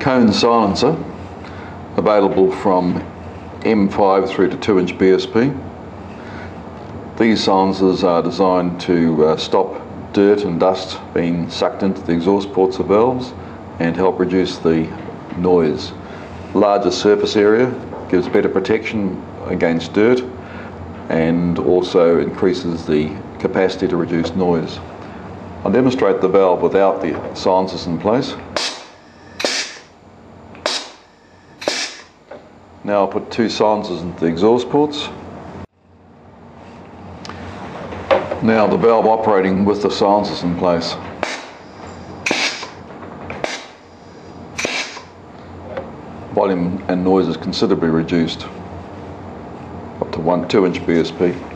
cone silencer, available from M5 through to 2-inch BSP. These silencers are designed to stop dirt and dust being sucked into the exhaust ports of valves and help reduce the noise. Larger surface area gives better protection against dirt and also increases the capacity to reduce noise. I'll demonstrate the valve without the silencers in place. Now I'll put 2 silencers into the exhaust ports. Now the valve operating with the silencers in place. Volume and noise is considerably reduced, up to 2-inch BSP.